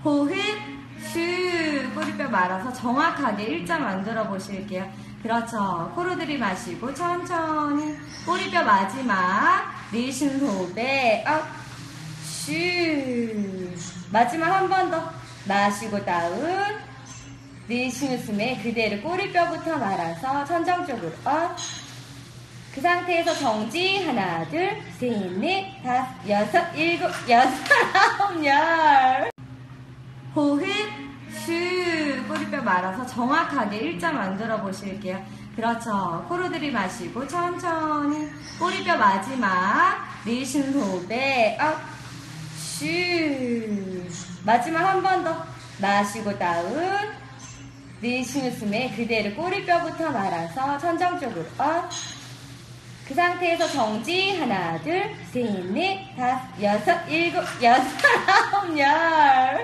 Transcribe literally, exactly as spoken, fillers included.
호흡, 슈. 꼬리뼈 말아서 정확하게 일자 만들어 보실게요. 그렇죠. 코로 들이마시고 천천히 꼬리뼈 마지막 내쉬는 호흡에 업, 슈. 마지막 한 번 더 마시고 다운, 내쉬는 숨에 그대로 꼬리뼈부터 말아서 천장 쪽으로 업. 그 상태에서 정지. 하나, 둘, 셋, 넷, 다섯, 여섯, 일곱, 여덟, 아홉, 열. 호흡, 슈. 꼬리뼈 말아서 정확하게 일자 만들어 보실게요. 그렇죠. 코로 들이마시고 천천히 꼬리뼈 마지막 내쉬는 호흡에 업, 슈. 마지막 한 번 더 마시고 다운, 내쉬는 숨에 그대로 꼬리뼈부터 말아서 천장 쪽으로 업. 그 상태에서 정지. 하나, 둘, 셋, 넷, 다섯, 여섯, 일곱, 여덟, 아홉, 열.